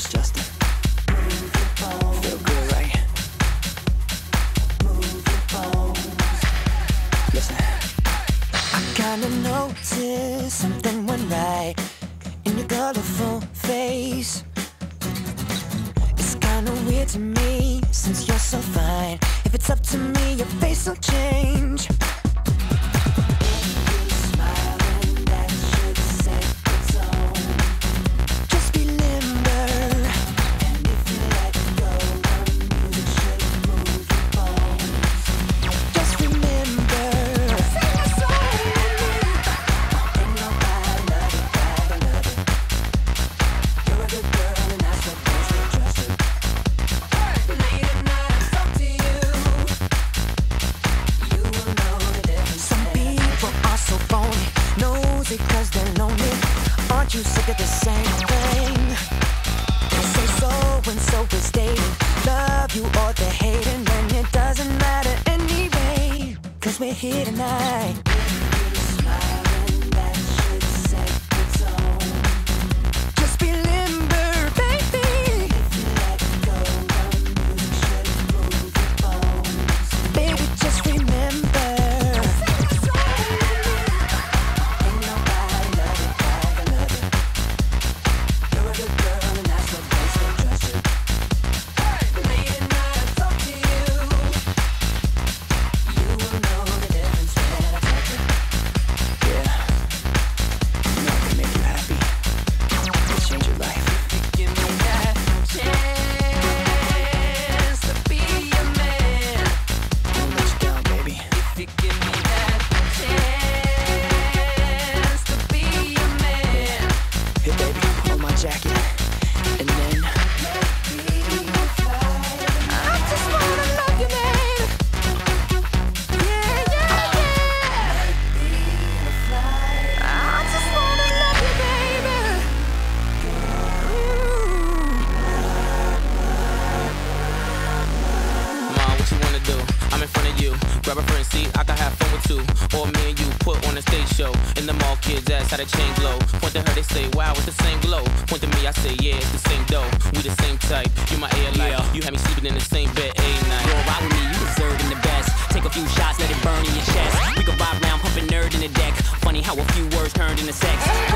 is Justin. Feel good, right? Listen. I kinda noticed something went right in your colorful face. It's kinda weird to me since you're so fine. If it's up to me, your face will change. Because they're lonely. Aren't you sick of the same thing? I say so and so is dating. Love you or they're hating, and it doesn't matter anyway, 'cause we're here tonight. Smiling, that should set the tone. Just be limber, baby. If you let go, the music should move your bones. Baby, just remember. Jacket, and then I just wanna love you, baby. Yeah, yeah, yeah. I just wanna love you, baby. Ma, what you wanna do? I'm in front of you. Grab a front seat, I can have fun with two. Or me and you put on a stage show. In the mall, kids ask how the chain glow. Point to her, they say, wow, it's the same glow. Point to me, I say, yeah, it's the same dough. We the same type, you my air light. Yeah. You had me sleeping in the same bed every night. Roll ride with me, you deserving the best. Take a few shots, let it burn in your chest. We can vibe round, pumping nerd in the deck. Funny how a few words turned into sex.